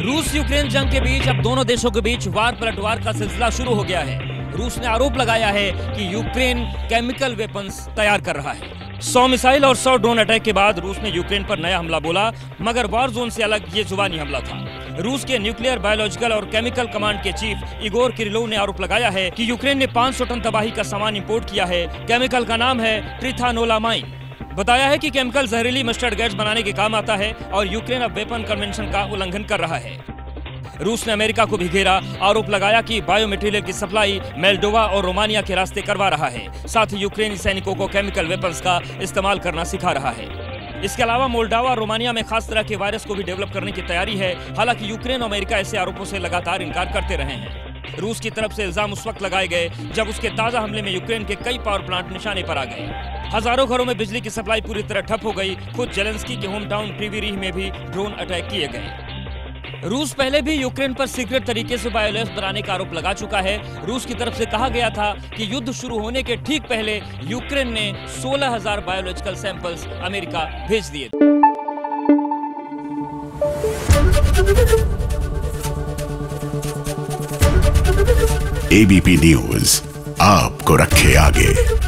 रूस यूक्रेन जंग के बीच अब दोनों देशों के बीच वार पलटवार का सिलसिला शुरू हो गया है। रूस ने आरोप लगाया है कि यूक्रेन केमिकल वेपन्स तैयार कर रहा है। 100 मिसाइल और 100 ड्रोन अटैक के बाद रूस ने यूक्रेन पर नया हमला बोला, मगर वॉर जोन से अलग ये जुबानी हमला था। रूस के न्यूक्लियर, बायोलॉजिकल और केमिकल कमांड के चीफ इगोर किरिलोव ने आरोप लगाया है कि यूक्रेन ने 500 टन तबाही का सामान इंपोर्ट किया है। केमिकल का नाम है ट्रिथानोलामाइन। बताया है कि केमिकल जहरीली मस्टर्ड गैस बनाने के काम आता है और यूक्रेन अब वेपन कन्वेंशन का उल्लंघन कर रहा है। रूस ने अमेरिका को भी घेरा, आरोप लगाया कि बायो मटेरियल की सप्लाई मोल्डोवा और रोमानिया के रास्ते करवा रहा है। साथ ही यूक्रेनी सैनिकों को केमिकल वेपन्स का इस्तेमाल करना सिखा रहा है। इसके अलावा मोल्डोवा और रोमानिया में खास तरह के वायरस को भी डेवलप करने की तैयारी है। हालांकि यूक्रेन और अमेरिका ऐसे आरोपों से लगातार इनकार करते रहे हैं। रूस की तरफ से इल्जाम उस वक्त लगाए गए जब उसके ताजा हमले में यूक्रेन के कई पावर प्लांट निशाने पर आ गए। हजारों घरों में बिजली की सप्लाई पूरी तरह ठप हो गई। खुद जेलेंस्की के होम टाउन क्रीवी में भी ड्रोन अटैक किए गए। रूस पहले भी यूक्रेन पर सीक्रेट तरीके से बायोलेस बनाने का आरोप लगा चुका है। रूस की तरफ से कहा गया था कि युद्ध शुरू होने के ठीक पहले यूक्रेन ने 16,000 बायोलॉजिकल सैंपल्स अमेरिका भेज दिए। एबीपी न्यूज आपको रखे आगे।